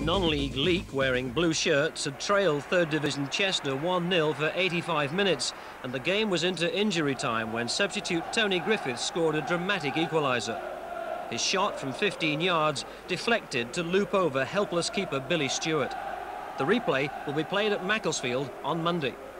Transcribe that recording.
Non-league Leek, wearing blue shirts, had trailed 3rd Division Chester 1-0 for 85 minutes, and the game was into injury time when substitute Tony Griffiths scored a dramatic equaliser. His shot from 15 yards deflected to loop over helpless keeper Billy Stewart. The replay will be played at Macclesfield on Monday.